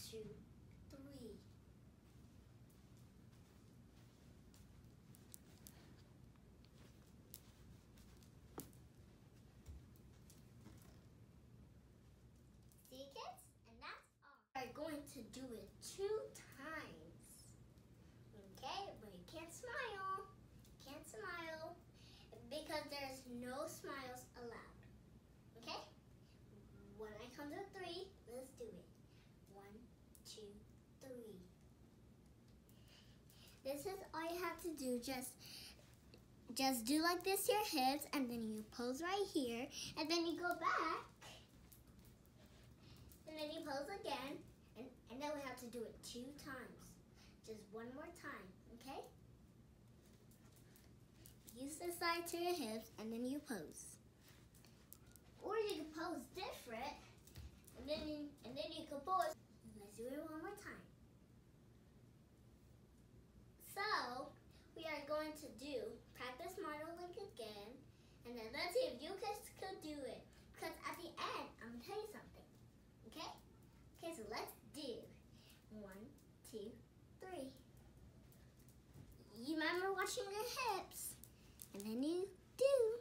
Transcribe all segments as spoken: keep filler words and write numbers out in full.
two, three. See, kids? And that's all. We're going to do it two times. Okay, but you can't smile. Can't smile because there's no smiles allowed. Okay? When I count to three, let's do it. One, two, three. This is all you have to do. Just, just do like this your hips, and then you pose right here, and then you go back, and then you pose again, and, and then we have to do it two times. Just one more time, okay? Use the side to your hips, and then you pose. Or you can pose different, and then you, and then you can pose. Let's do it one more time. So we are going to do practice modeling again, and then let's see if you guys could do it. Because at the end, I'm gonna tell you something. Okay? Okay, so let's do one, two, three. You remember watching your hips, and then you do.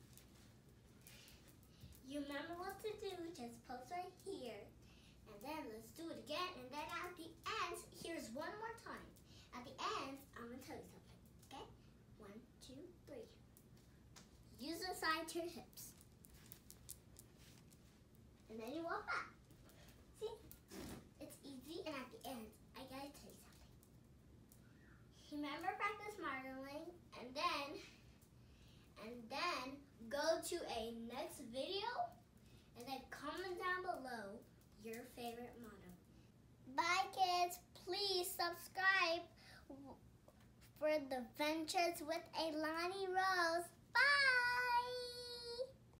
You remember what to do, just pose right here. And then let's do it again, and then at the end, here's one more time. At the end, I'm gonna tell you something, okay? One, two, three. Use the side to your hips. And then you walk back. See? It's easy, and at the end, I gotta tell you something. Remember practice modeling, and then and then go to a next video, and then comment down below your favorite motto. Bye, kids. Please subscribe for the Ventures with Ailani Rose. Bye.